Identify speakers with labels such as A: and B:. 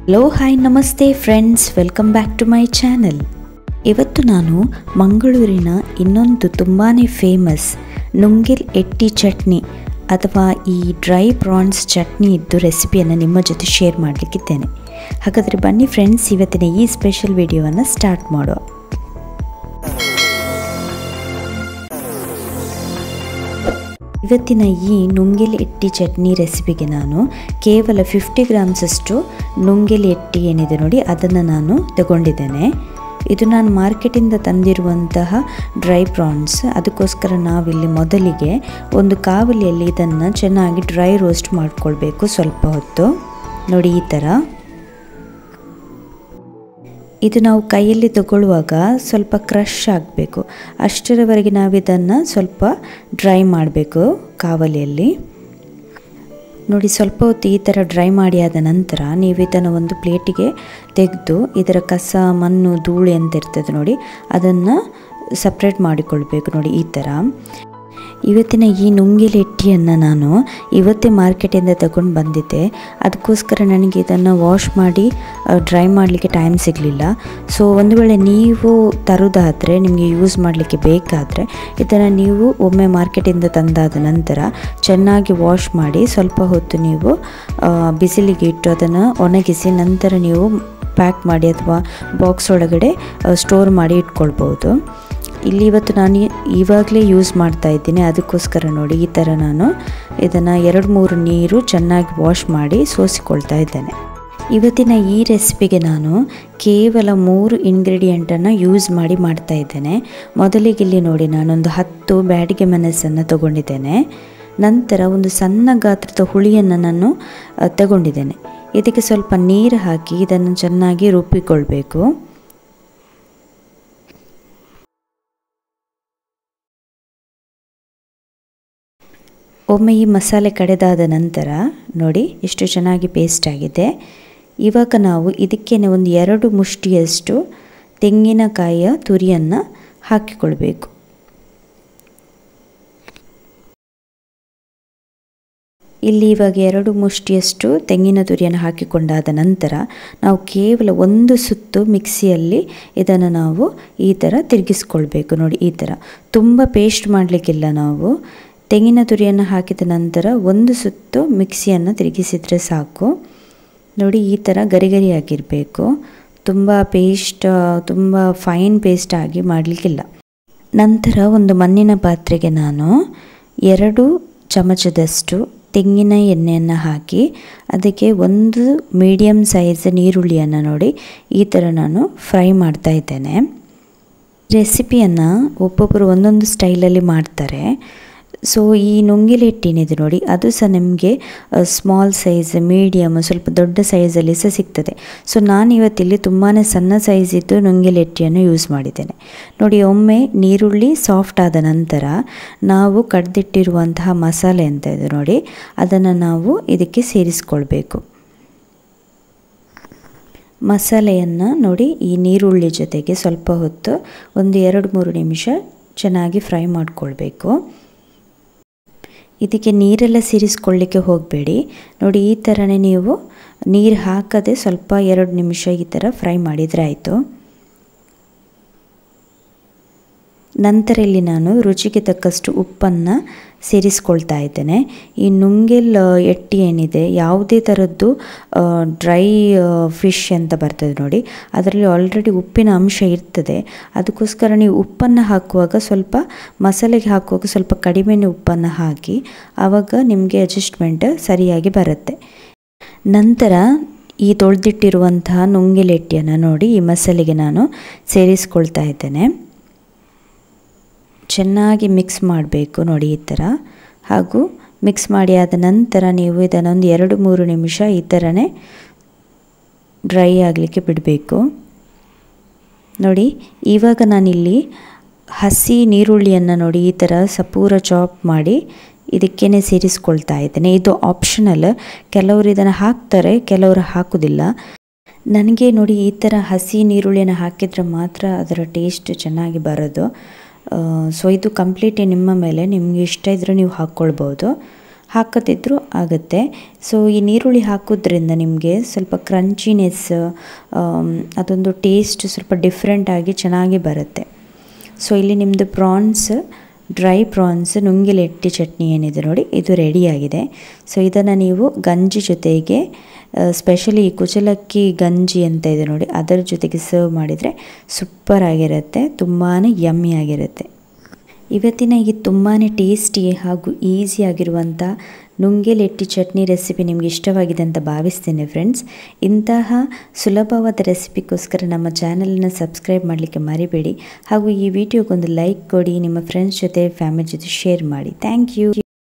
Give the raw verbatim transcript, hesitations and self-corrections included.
A: Hello hi ನಮಸ್ತೆ friends, welcome back to my channel. ಇವತ್ತು ನಾನು ಮಂಗಳೂರಿನ ಇನ್ನೊಂದು ತುಂಬಾ ಫೇಮಸ್ ನುಂಗಿಲ್ ಎಟ್ಟಿ ಚಟ್ನಿ ಅಥವಾ ಈ ಡ್ರೈ ಪ್ರಾನ್ಸ್ ಚಟ್ನಿ ಇದ್ದು ರೆಸಿಪಿಯನ್ನು ನಿಮ್ಮ ಜೊತೆ ಶೇರ್ ಮಾಡಲಿಕ್ಕಿದ್ದೇನೆ. ಹಾಗಾದರೆ ಬನ್ನಿ ಫ್ರೆಂಡ್ಸ್, ಇವತ್ತಿನ ಈ ಸ್ಪೆಷಲ್ ವಿಡಿಯೋವನ್ನು ಸ್ಟಾರ್ಟ್ ಮಾಡುವ. ಇವತ್ತಿನ ಈ ನುಂಗಿಲ್ ಎಟ್ಟಿ ಚಟ್ನಿ ರೆಸಿಪಿಗೆ ನಾನು ಕೇವಲ ಫಿಫ್ಟಿ ಗ್ರಾಮ್ಸಷ್ಟು ನುಂಗಿಲ್ ಎಟ್ಟಿ ಏನಿದೆ ನೋಡಿ ಅದನ್ನು ನಾನು ತಗೊಂಡಿದ್ದೇನೆ. ಇದು ನಾನು ಮಾರ್ಕೆಟಿಂದ ತಂದಿರುವಂತಹ ಡ್ರೈ ಪ್ರಾನ್ಸ್. ಅದಕ್ಕೋಸ್ಕರ ನಾವಿಲ್ಲಿ ಮೊದಲಿಗೆ ಒಂದು ಕಾವಲಿಯಲ್ಲಿ ಇದನ್ನು ಚೆನ್ನಾಗಿ ಡ್ರೈ ರೋಸ್ಟ್ ಮಾಡಿಕೊಳ್ಬೇಕು ಸ್ವಲ್ಪ ಹೊತ್ತು. ನೋಡಿ ಈ ಥರ. ಇದು ನಾವು ಕೈಯಲ್ಲಿ ತಗೊಳ್ಳುವಾಗ ಸ್ವಲ್ಪ ಕ್ರಷ್ ಆಗಬೇಕು, ಅಷ್ಟರವರೆಗೆ ನಾವು ಇದನ್ನು ಸ್ವಲ್ಪ ಡ್ರೈ ಮಾಡಬೇಕು ಕಾವಲಿಯಲ್ಲಿ. ನೋಡಿ ಸ್ವಲ್ಪ ಹೊತ್ತು ಈ ಥರ ಡ್ರೈ ಮಾಡಿ ಆದ ನಂತರ ನೀವು ಇದನ್ನು ಒಂದು ಪ್ಲೇಟಿಗೆ ತೆಗೆದು ಇದರ ಕಸ ಮಣ್ಣು ಧೂಳು ಅಂತ ಇರ್ತದೆ ನೋಡಿ ಅದನ್ನು ಸಪ್ರೇಟ್ ಮಾಡಿಕೊಳ್ಬೇಕು. ನೋಡಿ ಈ ಥರ. ಇವತ್ತಿನ ಈ ನುಂಗಿಲ್ ಎಟ್ಟಿಯನ್ನು ನಾನು ಇವತ್ತೇ ಮಾರ್ಕೆಟಿಂದ ತಗೊಂಡು ಬಂದಿದ್ದೆ. ಅದಕ್ಕೋಸ್ಕರ ನನಗೆ ಇದನ್ನು ವಾಶ್ ಮಾಡಿ ಡ್ರೈ ಮಾಡಲಿಕ್ಕೆ ಟೈಮ್ ಸಿಗಲಿಲ್ಲ. ಸೊ ಒಂದು ವೇಳೆ ನೀವು ತರೋದಾದರೆ, ನಿಮಗೆ ಯೂಸ್ ಮಾಡಲಿಕ್ಕೆ ಬೇಕಾದರೆ ಇದನ್ನು ನೀವು ಒಮ್ಮೆ ಮಾರ್ಕೆಟಿಂದ ತಂದಾದ ನಂತರ ಚೆನ್ನಾಗಿ ವಾಶ್ ಮಾಡಿ ಸ್ವಲ್ಪ ಹೊತ್ತು ನೀವು ಬಿಸಿಲಿಗೆ ಇಟ್ಟು ಅದನ್ನು ಒಣಗಿಸಿ ನಂತರ ನೀವು ಪ್ಯಾಕ್ ಮಾಡಿ ಅಥವಾ ಬಾಕ್ಸ್ ಒಳಗಡೆ ಸ್ಟೋರ್ ಮಾಡಿ ಇಟ್ಕೊಳ್ಬೋದು. ಇಲ್ಲಿ ಇವತ್ತು ನಾನು ಇವಾಗಲೇ ಯೂಸ್ ಮಾಡ್ತಾ ಇದ್ದೀನಿ, ಅದಕ್ಕೋಸ್ಕರ ನೋಡಿ ಈ ಥರ ನಾನು ಇದನ್ನು ಎರಡು ಮೂರು ನೀರು ಚೆನ್ನಾಗಿ ವಾಶ್ ಮಾಡಿ ಸೋಸಿಕೊಳ್ತಾ ಇದ್ದೇನೆ. ಇವತ್ತಿನ ಈ ರೆಸಿಪಿಗೆ ನಾನು ಕೇವಲ ಮೂರು ಇಂಗ್ರೀಡಿಯೆಂಟನ್ನು ಯೂಸ್ ಮಾಡಿ ಮಾಡ್ತಾ ಇದ್ದೇನೆ. ಮೊದಲಿಗೆ ಇಲ್ಲಿ ನೋಡಿ ನಾನೊಂದು ಹತ್ತು ಬ್ಯಾಡಿಗೆ ಮೆಣಸನ್ನು ತಗೊಂಡಿದ್ದೇನೆ. ನಂತರ ಒಂದು ಸಣ್ಣ ಗಾತ್ರದ ಹುಳಿಯನ್ನು ನಾನು ತಗೊಂಡಿದ್ದೇನೆ. ಇದಕ್ಕೆ ಸ್ವಲ್ಪ ನೀರು ಹಾಕಿ ಇದನ್ನು ಚೆನ್ನಾಗಿ ರುಬ್ಬಿಕೊಳ್ಬೇಕು. ಒಮ್ಮೆ ಈ ಮಸಾಲೆ ಕಡೆದಾದ ನಂತರ ನೋಡಿ ಎಷ್ಟು ಚೆನ್ನಾಗಿ ಪೇಸ್ಟ್ ಆಗಿದೆ. ಇವಾಗ ನಾವು ಇದಕ್ಕೇನೆ ಒಂದು ಎರಡು ಮುಷ್ಟಿಯಷ್ಟು ತೆಂಗಿನಕಾಯಿಯ ತುರಿಯನ್ನು ಹಾಕಿಕೊಳ್ಬೇಕು. ಇಲ್ಲಿ ಇವಾಗ ಎರಡು ಮುಷ್ಟಿಯಷ್ಟು ತೆಂಗಿನ ತುರಿಯನ್ನು ಹಾಕಿಕೊಂಡಾದ ನಂತರ ನಾವು ಕೇವಲ ಒಂದು ಸುತ್ತು ಮಿಕ್ಸಿಯಲ್ಲಿ ಇದನ್ನು ನಾವು ಈ ಥರ ತಿರುಗಿಸ್ಕೊಳ್ಬೇಕು. ನೋಡಿ ಈ ಥರ. ತುಂಬ ಪೇಸ್ಟ್ ಮಾಡಲಿಕ್ಕಿಲ್ಲ. ನಾವು ತೆಂಗಿನ ತುರಿಯನ್ನು ಹಾಕಿದ ನಂತರ ಒಂದು ಸುತ್ತು ಮಿಕ್ಸಿಯನ್ನು ತಿರುಗಿಸಿದರೆ ಸಾಕು. ನೋಡಿ ಈ ಥರ ಗರಿ ಗರಿಯಾಗಿರಬೇಕು. ತುಂಬ ಪೇಸ್ಟ್ ತುಂಬ ಫೈನ್ ಪೇಸ್ಟ್ ಆಗಿ ಮಾಡಲಿಕ್ಕಿಲ್ಲ. ನಂತರ ಒಂದು ಮಣ್ಣಿನ ಪಾತ್ರೆಗೆ ನಾನು ಎರಡು ಚಮಚದಷ್ಟು ತೆಂಗಿನ ಎಣ್ಣೆಯನ್ನು ಹಾಕಿ ಅದಕ್ಕೆ ಒಂದು ಮೀಡಿಯಮ್ ಸೈಜ್ ನೀರುಳ್ಳಿಯನ್ನು ನೋಡಿ ಈ ಥರ ನಾನು ಫ್ರೈ ಮಾಡ್ತಾ ಇದ್ದೇನೆ. ರೆಸಿಪಿಯನ್ನು ಒಬ್ಬೊಬ್ಬರು ಒಂದೊಂದು ಸ್ಟೈಲಲ್ಲಿ ಮಾಡ್ತಾರೆ. ಸೊ ಈ ನುಂಗಿಲ್ ಎಟ್ಟಿನಿದೆ ನೋಡಿ ಅದು ಸಹ ನಿಮಗೆ ಸ್ಮಾಲ್ ಸೈಜ್, ಮೀಡಿಯಮ್, ಸ್ವಲ್ಪ ದೊಡ್ಡ ಸೈಜಲ್ಲಿ ಸಹ ಸಿಗ್ತದೆ. ಸೊ ನಾನು ಇವತ್ತಿಲ್ಲಿ ತುಂಬಾ ಸಣ್ಣ ಸೈಜ್ ಇದ್ದು ನುಂಗಿಲ್ ಎಟ್ಟಿಯನ್ನು ಯೂಸ್ ಮಾಡಿದ್ದೇನೆ. ನೋಡಿ ಒಮ್ಮೆ ನೀರುಳ್ಳಿ ಸಾಫ್ಟ್ ಆದ ನಂತರ ನಾವು ಕಡ್ದಿಟ್ಟಿರುವಂತಹ ಮಸಾಲೆ ಅಂತ ಇದೆ ನೋಡಿ ಅದನ್ನು ನಾವು ಇದಕ್ಕೆ ಸೇರಿಸ್ಕೊಳ್ಬೇಕು. ಮಸಾಲೆಯನ್ನು ನೋಡಿ ಈ ನೀರುಳ್ಳಿ ಜೊತೆಗೆ ಸ್ವಲ್ಪ ಹೊತ್ತು ಒಂದು ಎರಡು ಮೂರು ನಿಮಿಷ ಚೆನ್ನಾಗಿ ಫ್ರೈ ಮಾಡಿಕೊಳ್ಬೇಕು. ಇದಕ್ಕೆ ನೀರೆಲ್ಲ ಸೇರಿಸ್ಕೊಳ್ಳಿಕ್ಕೆ ಹೋಗಬೇಡಿ. ನೋಡಿ ಈ ಥರನೇ ನೀವು ನೀರು ಹಾಕದೆ ಸ್ವಲ್ಪ ಎರಡು ನಿಮಿಷ ಈ ಥರ ಫ್ರೈ ಮಾಡಿದರೆ ಆಯಿತು. ನಂತರ ಇಲ್ಲಿ ನಾನು ರುಚಿಗೆ ತಕ್ಕಷ್ಟು ಉಪ್ಪನ್ನು ಸೇರಿಸ್ಕೊಳ್ತಾ ಇದ್ದೇನೆ. ಈ ನುಂಗಿಲ್ ಎಟ್ಟಿ ಏನಿದೆ ಯಾವುದೇ ಥರದ್ದು ಡ್ರೈ ಫಿಶ್ ಅಂತ ಬರ್ತದೆ ನೋಡಿ ಅದರಲ್ಲಿ ಆಲ್ರೆಡಿ ಉಪ್ಪಿನ ಅಂಶ ಇರ್ತದೆ. ಅದಕ್ಕೋಸ್ಕರ ನೀವು ಉಪ್ಪನ್ನು ಹಾಕುವಾಗ ಸ್ವಲ್ಪ ಮಸಾಲೆಗೆ ಹಾಕುವಾಗ ಸ್ವಲ್ಪ ಕಡಿಮೆನೇ ಉಪ್ಪನ್ನು ಹಾಕಿ, ಆವಾಗ ನಿಮಗೆ ಅಡ್ಜಸ್ಟ್ಮೆಂಟ್ ಸರಿಯಾಗಿ ಬರುತ್ತೆ. ನಂತರ ಈ ತೊಳೆದಿಟ್ಟಿರುವಂತಹ ನುಂಗಿಲ್ ಎಟ್ಟಿಯನ್ನು ನೋಡಿ ಈ ಮಸಾಲೆಗೆ ನಾನು ಸೇರಿಸ್ಕೊಳ್ತಾ ಇದ್ದೇನೆ. ಚೆನ್ನಾಗಿ ಮಿಕ್ಸ್ ಮಾಡಬೇಕು ನೋಡಿ ಈ ಥರ. ಹಾಗೂ ಮಿಕ್ಸ್ ಮಾಡಿ ಆದ ನಂತರ ನೀವು ಇದನ್ನೊಂದು ಎರಡು ಮೂರು ನಿಮಿಷ ಈ ಥರನೇ ಡ್ರೈ ಆಗಲಿಕ್ಕೆ ಬಿಡಬೇಕು. ನೋಡಿ ಇವಾಗ ನಾನಿಲ್ಲಿ ಹಸಿ ನೀರುಳ್ಳಿಯನ್ನು ನೋಡಿ ಈ ಥರ ಸಪೂರ ಚಾಪ್ ಮಾಡಿ ಇದಕ್ಕೇನೆ ಸೇರಿಸ್ಕೊಳ್ತಾ ಇದ್ದೇನೆ. ಇದು ಆಪ್ಷನಲ್. ಕೆಲವರು ಇದನ್ನು ಹಾಕ್ತಾರೆ, ಕೆಲವರು ಹಾಕೋದಿಲ್ಲ. ನನಗೆ ನೋಡಿ ಈ ಥರ ಹಸಿ ನೀರುಳ್ಳಿಯನ್ನು ಹಾಕಿದರೆ ಮಾತ್ರ ಅದರ ಟೇಸ್ಟ್ ಚೆನ್ನಾಗಿ ಬರೋದು. ಸೊ ಇದು ಕಂಪ್ಲೀಟ್ ನಿಮ್ಮ ಮೇಲೆ, ನಿಮಗೆ ಇಷ್ಟ ಇದ್ದರೆ ನೀವು ಹಾಕ್ಕೊಳ್ಬೋದು. ಹಾಕದಿದ್ರೂ ಆಗುತ್ತೆ. ಸೊ ಈ ನೀರುಳ್ಳಿ ಹಾಕೋದ್ರಿಂದ ನಿಮಗೆ ಸ್ವಲ್ಪ ಕ್ರಂಚಿನೆಸ್, ಅದೊಂದು ಟೇಸ್ಟ್ ಸ್ವಲ್ಪ ಡಿಫ್ರೆಂಟಾಗಿ ಚೆನ್ನಾಗಿ ಬರುತ್ತೆ. ಸೊ ಇಲ್ಲಿ ನಿಮ್ಮದು ಪ್ರಾನ್ಸ್, ಡ್ರೈ ಪ್ರಾನ್ಸ್ ನುಂಗಿಲೆಟ್ಟಿ ಚಟ್ನಿ ಏನಿದೆ ನೋಡಿ, ಇದು ರೆಡಿಯಾಗಿದೆ. ಸೊ ಇದನ್ನು ನೀವು ಗಂಜಿ ಜೊತೆಗೆ, ಸ್ಪೆಷಲಿ ಕುಚಲಕ್ಕಿ ಗಂಜಿ ಅಂತ ಇದೆ ನೋಡಿ, ಅದರ ಜೊತೆಗೆ ಸರ್ವ್ ಮಾಡಿದರೆ ಸೂಪರ್ ಆಗಿರುತ್ತೆ, ತುಂಬಾ ಯಮ್ಮಿ ಆಗಿರುತ್ತೆ. ಇವತ್ತಿನ ಈ ತುಂಬಾ ಟೇಸ್ಟಿ ಹಾಗೂ ಈಸಿಯಾಗಿರುವಂಥ ನುಂಗಿಲೆಟ್ಟಿ ಚಟ್ನಿ ರೆಸಿಪಿ ನಿಮಗೆ ಇಷ್ಟವಾಗಿದೆ ಅಂತ ಭಾವಿಸ್ತೇನೆ ಫ್ರೆಂಡ್ಸ್. ಇಂತಹ ಸುಲಭವಾದ ರೆಸಿಪಿಗೋಸ್ಕರ ನಮ್ಮ ಚಾನಲನ್ನು ಸಬ್ಸ್ಕ್ರೈಬ್ ಮಾಡಲಿಕ್ಕೆ ಮರಿಬೇಡಿ. ಹಾಗೂ ಈ ವಿಡಿಯೋಗೊಂದು ಲೈಕ್ ಕೊಡಿ, ನಿಮ್ಮ ಫ್ರೆಂಡ್ಸ್ ಜೊತೆ ಫ್ಯಾಮಿಲಿ ಜೊತೆ ಶೇರ್ ಮಾಡಿ. Thank you.